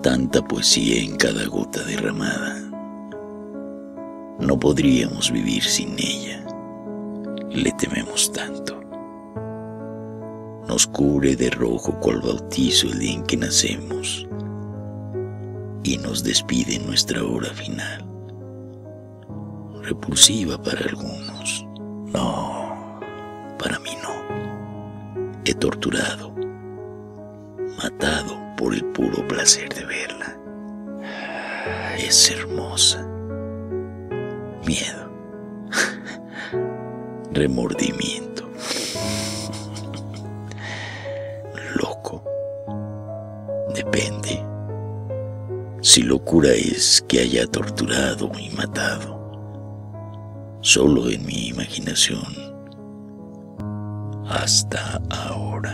tanta poesía en cada gota derramada. No podríamos vivir sin ella. Le tememos tanto. Nos cubre de rojo cual bautizo el día en que nacemos y nos despide en nuestra hora final. Repulsiva para algunos. No, para mí no. He torturado, matado por el puro placer de verla. Es hermosa. Miedo. Remordimiento. Loco. Depende. Si locura es que haya torturado y matado, solo en mi imaginación, hasta ahora.